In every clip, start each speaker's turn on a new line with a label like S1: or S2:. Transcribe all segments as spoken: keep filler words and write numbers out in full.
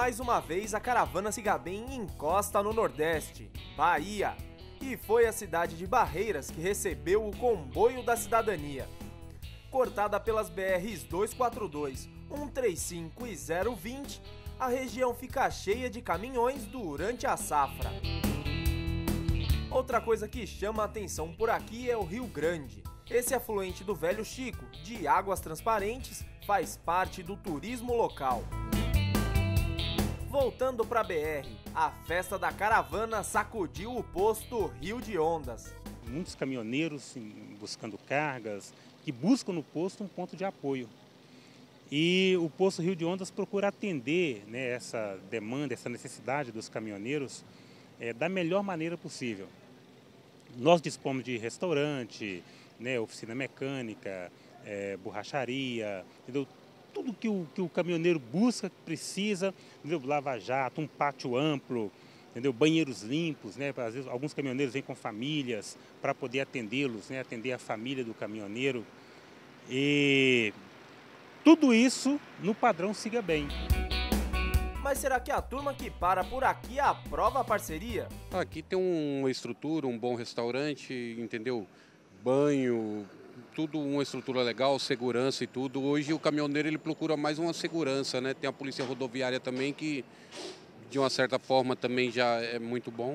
S1: Mais uma vez, a caravana Cigabem encosta no Nordeste, Bahia. E foi a cidade de Barreiras que recebeu o comboio da cidadania. Cortada pelas B Rs duzentos e quarenta e dois, cento e trinta e cinco e zero vinte, a região fica cheia de caminhões durante a safra. Outra coisa que chama a atenção por aqui é o Rio Grande. Esse afluente do Velho Chico, de águas transparentes, faz parte do turismo local. Voltando para a B R, a festa da caravana sacudiu o posto Rio de Ondas.
S2: Muitos caminhoneiros buscando cargas, que buscam no posto um ponto de apoio. E o posto Rio de Ondas procura atender, né, essa demanda, essa necessidade dos caminhoneiros é, da melhor maneira possível. Nós dispomos de restaurante, né, oficina mecânica, é, borracharia, entendeu? Tudo que o, que o caminhoneiro busca, precisa, entendeu? Lava-jato, um pátio amplo, entendeu? Banheiros limpos, né? Às vezes alguns caminhoneiros vêm com famílias para poder atendê-los, né? Atender a família do caminhoneiro. E tudo isso no padrão Cigabem.
S1: Mas será que a turma que para por aqui aprova a parceria?
S3: Aqui tem uma estrutura, um bom restaurante, entendeu? Banho, tudo uma estrutura legal, segurança e tudo. Hoje o caminhoneiro ele procura mais uma segurança, né? Tem a polícia rodoviária também que, de uma certa forma, também já é muito bom.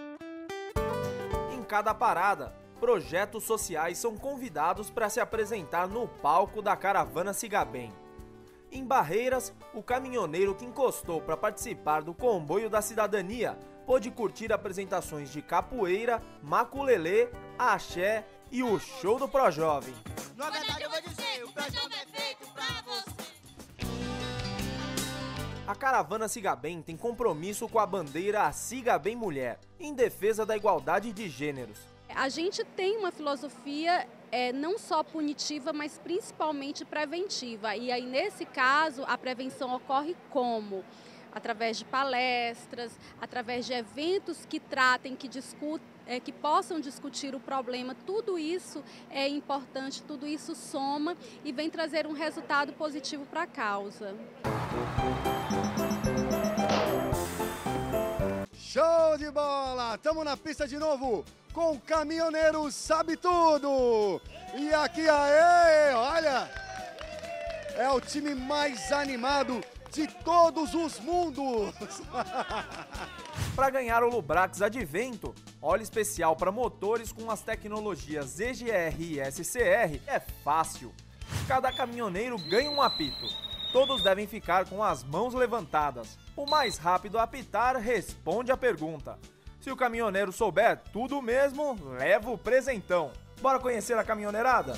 S1: Em cada parada, projetos sociais são convidados para se apresentar no palco da caravana Cigabem. Em Barreiras, o caminhoneiro que encostou para participar do comboio da cidadania pôde curtir apresentações de capoeira, maculelê, axé e o show do Projovem.
S4: Na verdade eu vou dizer, o Projovem é feito pra você.
S1: A caravana Cigabem tem compromisso com a bandeira Cigabem Mulher, em defesa da igualdade de gêneros.
S5: A gente tem uma filosofia é, não só punitiva, mas principalmente preventiva. E aí, nesse caso, a prevenção ocorre como? Através de palestras, através de eventos que tratem, que discutem, é, que possam discutir o problema. Tudo isso é importante, tudo isso soma e vem trazer um resultado positivo para a causa.
S6: Show de bola! Estamos na pista de novo com o Caminhoneiro Sabe Tudo! E aqui, aê, olha, é o time mais animado de todos os mundos!
S1: Para ganhar o Lubrax Advento, óleo especial para motores com as tecnologias E G R e S C R, é fácil. Cada caminhoneiro ganha um apito. Todos devem ficar com as mãos levantadas. O mais rápido a apitar responde a pergunta. Se o caminhoneiro souber tudo mesmo, leva o presentão. Bora conhecer a caminhoneirada?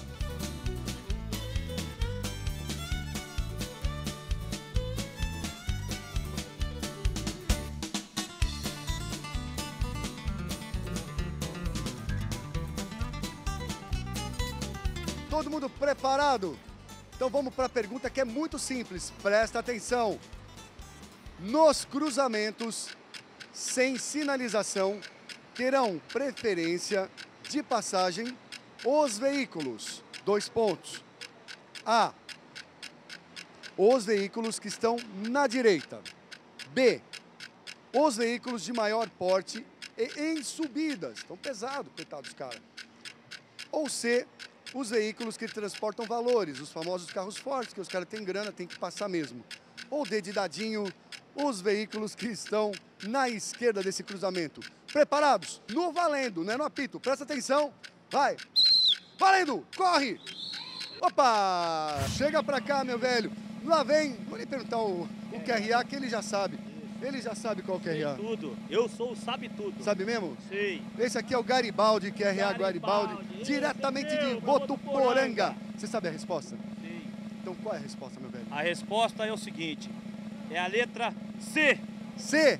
S6: Todo mundo preparado? Então vamos para a pergunta que é muito simples, presta atenção. Nos cruzamentos sem sinalização, terão preferência de passagem os veículos. Dois pontos. A. Os veículos que estão na direita. B. Os veículos de maior porte e em subidas. Estão pesados, coitados, cara. Ou C. Os veículos que transportam valores, os famosos carros fortes, que os caras têm grana, tem que passar mesmo. Ou D de dadinho, os veículos que estão na esquerda desse cruzamento. Preparados? No valendo, não é no apito. Presta atenção. Vai. Valendo! Corre! Opa! Chega pra cá, meu velho. Lá vem. Vou lhe perguntar o, o Q R A, que ele já sabe. Ele já sabe qual é o Q R A.
S7: Sei tudo. Eu sou o sabe tudo.
S6: Sabe mesmo?
S7: Sei.
S6: Esse aqui é o Garibaldi, Q R A Garibaldi,
S7: Garibaldi.
S6: diretamente
S7: Esse
S6: de
S7: meu,
S6: Botuporanga. Você sabe a resposta?
S7: Sei.
S6: Então qual é a resposta, meu velho?
S7: A resposta é o seguinte. É a letra C.
S6: C.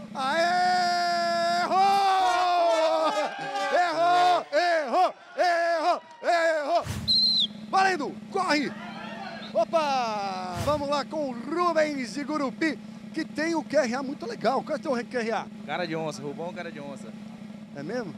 S6: Aê! Errou! Errou! Errou! Errou! Errou! Valendo! Corre! Opa! Vamos lá com o Rubens de Gurupi, que tem o Q R A muito legal. Qual é o teu Q R A?
S8: Cara de onça, Rubão, cara de onça.
S6: É mesmo?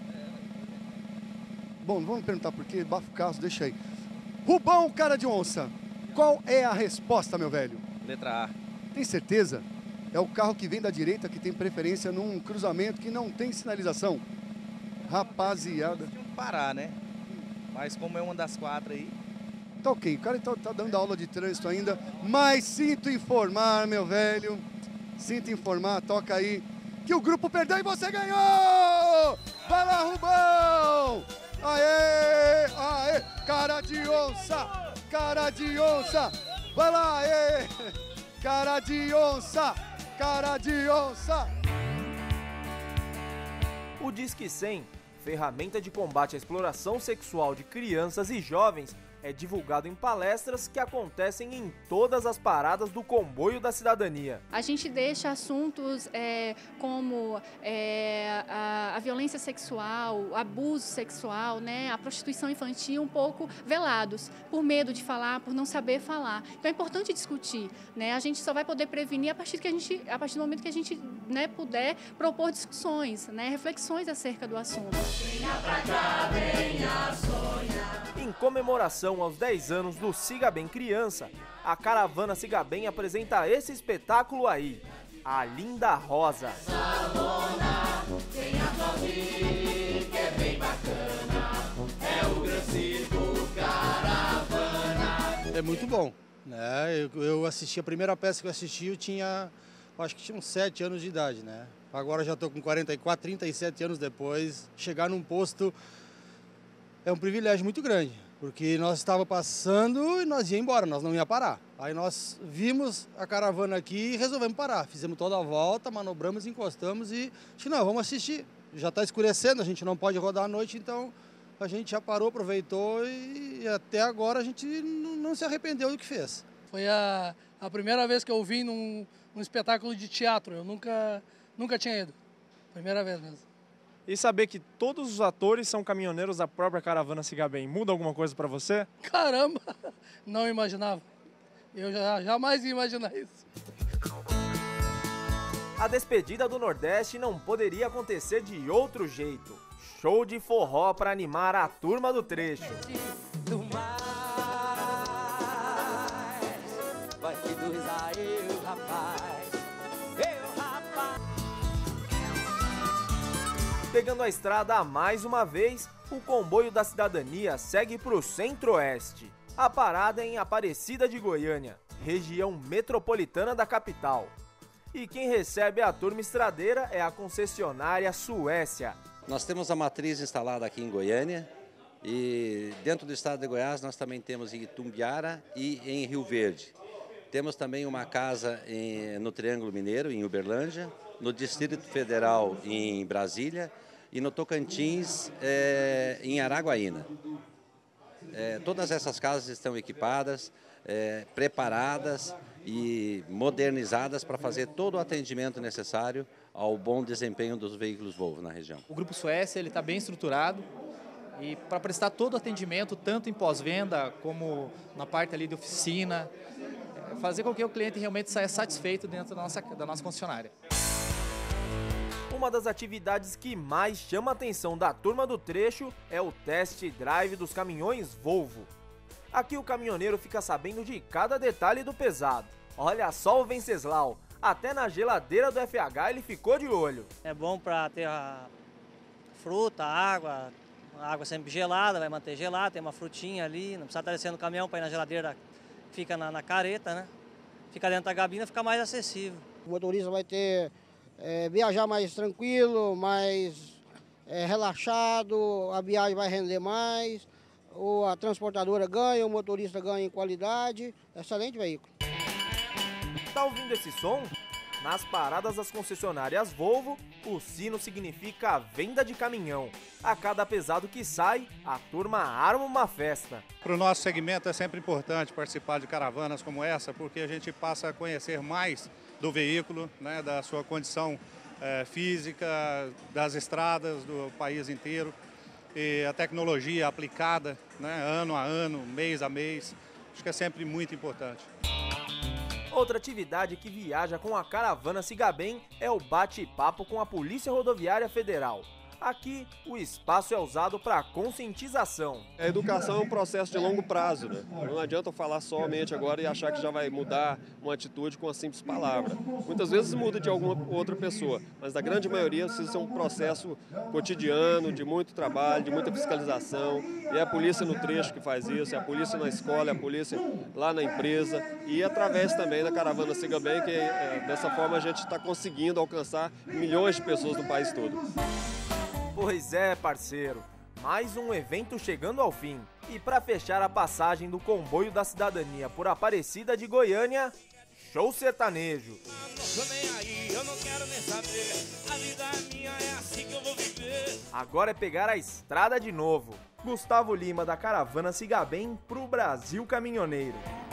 S6: Bom, vamos perguntar por quê. Bafo Carlos, deixa aí. Rubão, cara de onça. Qual é a resposta, meu velho?
S8: Letra A.
S6: Tem certeza? é o carro que vem da direita que tem preferência num cruzamento que não tem sinalização. Rapaziada.
S8: Tinha que parar, né? Mas como é uma das quatro aí...
S6: Tá ok, o cara tá, tá dando aula de trânsito ainda, mas sinto informar, meu velho, sinto informar, toca aí, que o grupo perdeu e você ganhou! Vai lá, Rubão! Aê, aê, cara de onça, cara de onça, vai lá, aê, cara de onça, cara de onça.
S1: O Disque cem, ferramenta de combate à exploração sexual de crianças e jovens, é divulgado em palestras que acontecem em todas as paradas do comboio da cidadania.
S9: A gente deixa assuntos é, como é, a, a violência sexual, o abuso sexual, né, a prostituição infantil um pouco velados, por medo de falar, por não saber falar. Então é importante discutir, né? A gente só vai poder prevenir a partir, que a gente, a partir do momento que a gente, né, puder propor discussões, né, reflexões acerca do assunto.
S4: Venha pra cá, venha sonhar.
S1: Em comemoração aos dez anos do Siga Bem Criança, a caravana Siga Bem apresenta esse espetáculo aí, a Linda Rosa.
S4: Salona, venha sorrir, que é bem bacana, é o Gran Circo Caravana.
S10: É muito bom, né? Eu, eu assisti, a primeira peça que eu assisti, eu tinha, acho que tinha uns sete anos de idade, né? Agora já estou com quarenta e quatro, trinta e sete anos depois, chegar num posto é um privilégio muito grande, porque nós estava passando e nós ia embora, nós não ia parar. Aí nós vimos a caravana aqui e resolvemos parar. Fizemos toda a volta, manobramos, encostamos e acho que não, vamos assistir. Já está escurecendo, a gente não pode rodar à noite, então a gente já parou, aproveitou e até agora a gente não se arrependeu do que fez.
S11: Foi a, a primeira vez que eu vim num, num espetáculo de teatro, eu nunca, nunca tinha ido, primeira vez mesmo.
S12: E saber que todos os atores são caminhoneiros da própria caravana Siga Bem, muda alguma coisa para você?
S11: Caramba, não imaginava. Eu já, jamais ia imaginar isso.
S1: A despedida do Nordeste não poderia acontecer de outro jeito. Show de forró para animar a turma do trecho.
S4: Do mais, vai que dois a eu, rapaz.
S1: Pegando a estrada mais uma vez, o comboio da cidadania segue para o centro-oeste. A parada é em Aparecida de Goiânia, região metropolitana da capital. E quem recebe a turma estradeira é a concessionária Suécia.
S13: Nós temos a matriz instalada aqui em Goiânia e dentro do estado de Goiás nós também temos em Itumbiara e em Rio Verde. Temos também uma casa em, no Triângulo Mineiro, em Uberlândia, no Distrito Federal em Brasília e no Tocantins é, em Araguaína. É, todas essas casas estão equipadas, é, preparadas e modernizadas para fazer todo o atendimento necessário ao bom desempenho dos veículos Volvo na região.
S14: O Grupo Suécia ele está bem estruturado e para prestar todo o atendimento, tanto em pós-venda como na parte ali de oficina, é, fazer com que o cliente realmente saia satisfeito dentro da nossa, da nossa concessionária.
S1: Uma das atividades que mais chama a atenção da turma do trecho é o test drive dos caminhões Volvo. Aqui o caminhoneiro fica sabendo de cada detalhe do pesado. Olha só o Venceslau, até na geladeira do F H ele ficou de olho.
S15: É bom para ter a fruta, a água, a água sempre gelada, vai manter gelada, tem uma frutinha ali, não precisa estar descendo o caminhão para ir na geladeira, fica na, na careta, né? Fica dentro da gabina, fica mais acessível.
S16: O motorista vai ter É, viajar mais tranquilo, mais é, relaxado, a viagem vai render mais, ou a transportadora ganha, o motorista ganha em qualidade, excelente veículo.
S1: Tá ouvindo esse som? Nas paradas das concessionárias Volvo, o sino significa a venda de caminhão. A cada pesado que sai, a turma arma uma festa.
S17: Para o nosso segmento é sempre importante participar de caravanas como essa, porque a gente passa a conhecer mais do veículo, né, da sua condição é, física, das estradas do país inteiro, e a tecnologia aplicada, né, ano a ano, mês a mês, acho que é sempre muito importante.
S1: Outra atividade que viaja com a caravana Siga Bem é o bate-papo com a Polícia Rodoviária Federal. Aqui, o espaço é usado para conscientização.
S18: A educação é um processo de longo prazo, né? Não adianta eu falar somente agora e achar que já vai mudar uma atitude com uma simples palavra. Muitas vezes muda de alguma outra pessoa, mas na grande maioria precisa ser um processo cotidiano, de muito trabalho, de muita fiscalização. E é a polícia no trecho que faz isso, é a polícia na escola, é a polícia lá na empresa e através também da Caravana Siga Bem, que é, dessa forma a gente está conseguindo alcançar milhões de pessoas no país todo.
S1: Pois é, parceiro, mais um evento chegando ao fim. E para fechar a passagem do comboio da cidadania por Aparecida de Goiânia, show sertanejo. Agora é pegar a estrada de novo. Gustavo Lima da Caravana Siga Bem pro Brasil Caminhoneiro.